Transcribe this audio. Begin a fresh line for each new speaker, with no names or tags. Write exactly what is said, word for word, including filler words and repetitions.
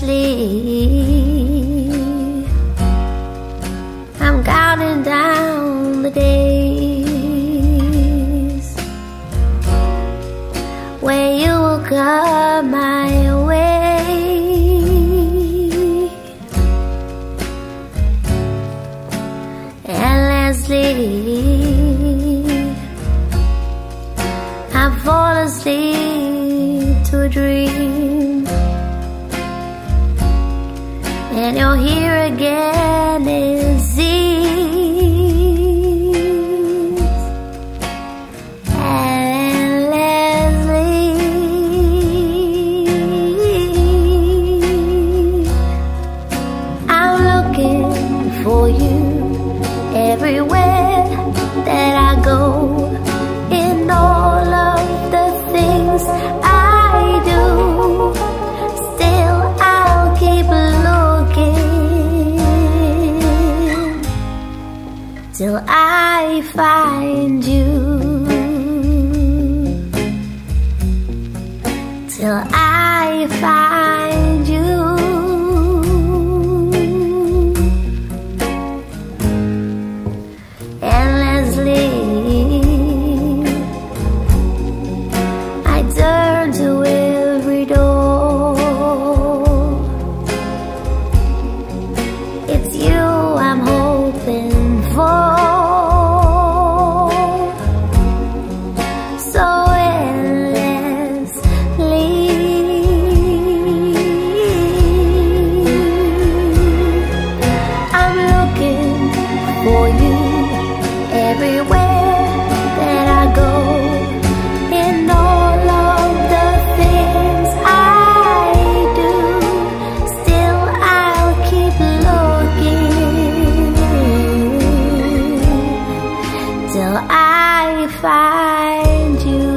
endlessly. I'm counting down the days when you will come my way. Endlessly, I fall asleep to a dream, and you're here again, it seems. Endlessly, I'm looking for you everywhere that I go, in all of the things I do. Still I'll keep looking till I find you, till I find you. Endlessly, I turn to every door. It's you I'm hoping for. So endlessly, I'm looking for you everywhere that I go, in all of the things I do. Still I'll keep looking till I find you.